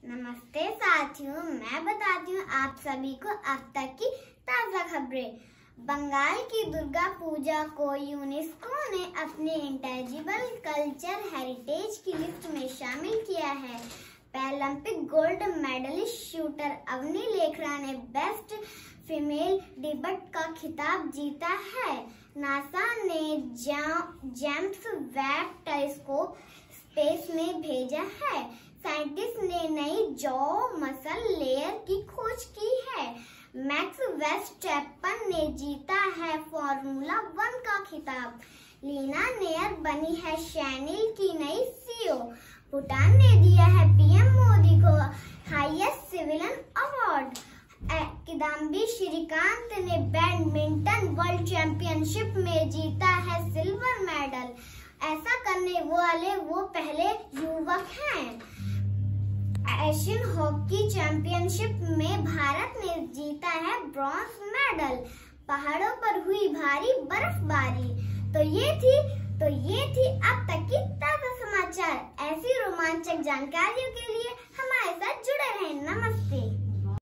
नमस्ते साथियों, मैं बताती हूँ आप सभी को अब तक की ताज़ा खबरें। बंगाल की दुर्गा पूजा को यूनेस्को ने अपने इंटेंजिबल कल्चर हेरिटेज की लिस्ट में शामिल किया है। Paralympic gold medalist shooter Avani Lekhara ने बेस्ट फीमेल डिबेट का खिताब जीता है। नासा ने जेम्स वेब टेलीस्कोप स्पेस में भेजा है। साइंटिस्ट ने नई जॉ मसल लेयर की खोज की है। मैक्स वर्स्टैपन ने जीता है फॉर्मूला 1 का खिताब। लीना नेयर बनी है शैनिल की नई सीईओ। भूटान ने दिया है पीएम मोदी को highest civilian award. Kidambi Srikanth ने बैडमिंटन वर्ल्ड चैंपियनशिप में जीता है सिल्वर मेडल। ऐसा करने वाले वो पहले युवक हैं। एशियन हॉकी चैंपियनशिप में भारत ने जीता है ब्रॉन्ज मेडल। पहाड़ों पर हुई भारी बर्फबारी। तो ये थी अब तक की ताजा समाचार। ऐसी रोमांचक जानकारियों के लिए हमारे साथ जुड़े रहें। नमस्ते।